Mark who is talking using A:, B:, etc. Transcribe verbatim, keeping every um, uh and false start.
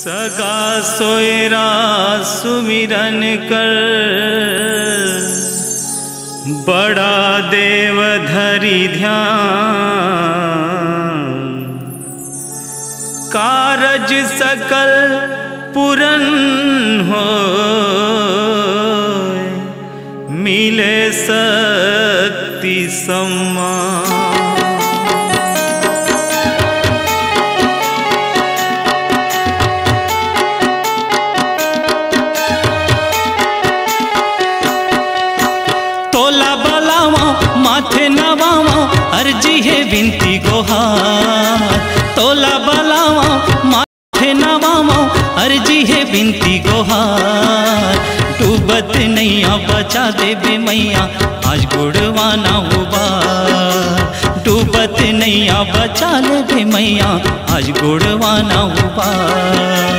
A: सगा सोयरा सुमिरन कर, बड़ा देव धरि ध्यान। कारज सकल पूरन हो, मिले शक्ति सम्मान। तोला बलावा माथे नवावा, अर्जी है विनती गोहार। तोला बलावा माथे नवावा, अर्जी है विनती गोहार। डूबत नैया बचा दे बे मैया, आज गुड़वाना उबार। डूबत नैया बचा ले बे मैया, आज गुड़वाना उबार।